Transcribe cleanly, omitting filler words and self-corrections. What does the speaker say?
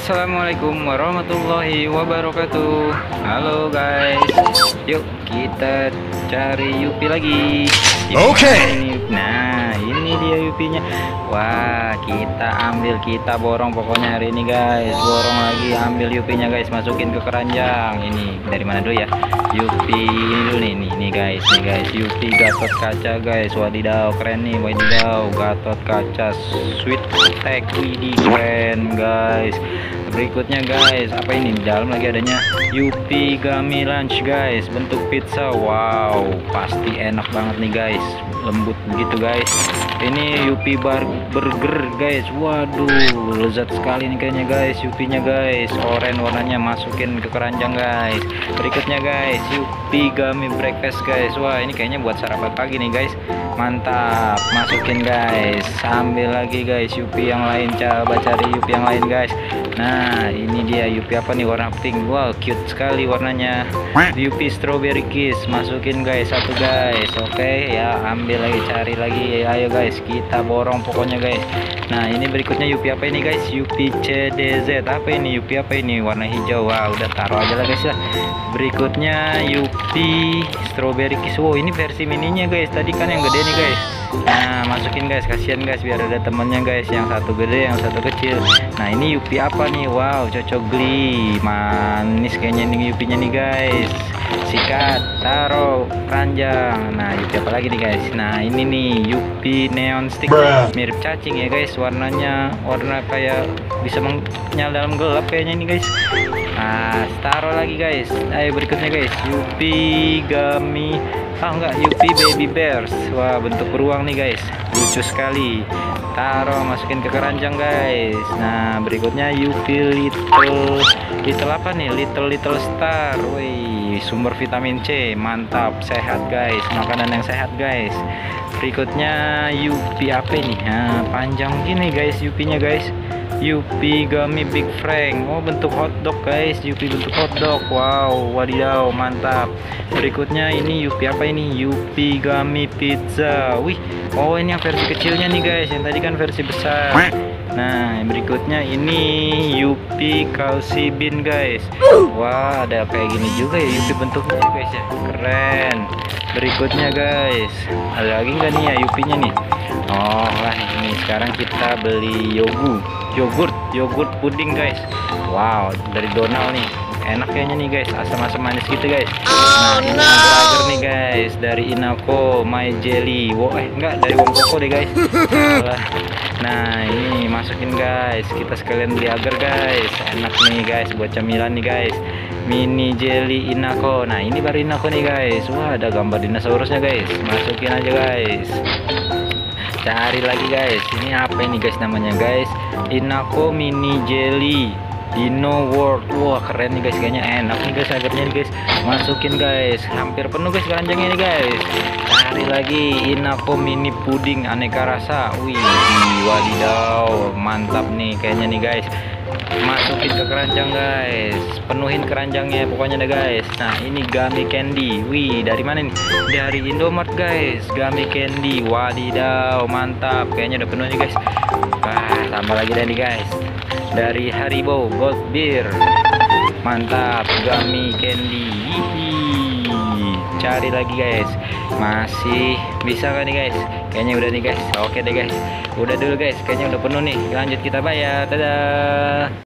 Assalamualaikum warahmatullahi wabarakatuh. Halo guys, yuk kita cari Yupi lagi. Oke. Nah ini dia Yupinya. Wah kita ambil, kita borong pokoknya hari ini guys. Borong lagi, ambil Yupinya guys, masukin ke keranjang. Ini dari mana dulu ya? Yupi ini dulu nih guys, Yupi Gatot Kaca guys. Wadidaw keren nih, wadidaw Gatot Kaca Sweet Attack, widih keren guys. Berikutnya guys, apa ini di dalam lagi adanya Yupi Gummy Lunch guys, bentuk pizza. Wow pasti enak banget nih guys, lembut begitu guys. Ini Yupi burger guys, waduh lezat sekali nih kayaknya guys. Yupinya guys, oranye warnanya, masukin ke keranjang guys. Berikutnya guys, Yupi Gummy Breakfast guys. Wah ini kayaknya buat sarapan pagi nih guys, mantap. Masukin guys, ambil lagi guys Yupi yang lain, coba cari Yupi yang lain guys. Nah ini dia Yupi apa nih, warna pink. Wow cute sekali warnanya. Yupi Strawberry Kiss, masukin guys satu guys. Oke ya, ambil lagi, cari lagi. Ayo guys kita borong pokoknya guys. Nah ini berikutnya Yupi apa ini guys, Yupi CDZ. Apa ini Yupi apa ini, warna hijau. Wah udah taruh aja lah guys lah. Berikutnya Yupi Strawberry Kiss. Wow ini versi mininya guys, tadi kan yang gede nih guys. Nah masukin guys, kasihan guys biar ada temennya guys, yang satu gede yang satu kecil. Nah ini Yupi apa nih, wow cocok geli, manis kayaknya nih Yupinya nih guys. Sikat, taruh keranjang. Nah Yupi apa lagi nih guys, nah ini nih Yupi Neon Stick, mirip cacing ya guys, warnanya warna kayak bisa menyala dalam gelap kayaknya nih guys. Nah taruh lagi guys. Ayo berikutnya guys, Yupi Gummy, enggak, Yupi Baby Bears. Wah bentuk beruang nih guys, lucu sekali. Taruh, masukin ke keranjang guys. Nah berikutnya Yupi little apa nih, little star. Wih sumber vitamin C, mantap, sehat guys, makanan yang sehat guys. Berikutnya Yupi apa nih, nah, panjang gini guys Yupinya guys, Yupi Gummy Big Frank. Oh bentuk hotdog guys, Yupi bentuk hotdog. Wow wadidaw mantap. Berikutnya ini Yupi apa ini, Yupi Gummy Pizza. Wih, oh ini yang versi kecilnya nih guys, yang tadi kan versi besar. Nah berikutnya ini Yupi Kalsi Bean guys. Wah ada kayak gini juga ya Yupi bentuknya guys ya, keren. Berikutnya guys, ada lagi nggak nih ya Yupinya nih? Oh lah ini sekarang kita beli yogurt puding guys. Wow dari Donald nih, enak kayaknya nih guys, asam-asam manis gitu guys. Nah ini agar nih guys dari Inako My Jelly. Wow enggak, dari Wong Koko deh guys. Nah ini masukin guys, kita sekalian beli agar guys, enak nih guys buat camilan nih guys. Mini jelly Inako. Nah ini baru Inako nih guys. Wah ada gambar dinosaurusnya guys, masukin aja guys. Cari lagi guys, ini apa ini guys namanya guys, Inako Mini Jelly Dino World. Wah keren nih guys, kayaknya enak nih guys agarnya nih guys. Masukin guys, hampir penuh guys keranjangnya nih guys. Cari lagi Inako Mini Puding aneka rasa. Wih wadidaw mantap nih kayaknya nih guys. Masukin ke keranjang guys, penuhin keranjangnya pokoknya deh guys. Nah ini Gummy Candy. Wih dari mana nih, dari Indomart guys, Gummy Candy. Wadidaw mantap, kayaknya udah penuh nih guys. Wah tambah lagi deh nih guys, dari Haribo Gold Beer. Mantap, Gummy Candy. Hihi. Cari lagi guys, masih bisa kan nih guys, kayaknya udah nih guys. Oke deh guys, udah dulu guys, kayaknya udah penuh nih, lanjut kita bayar. Dadah.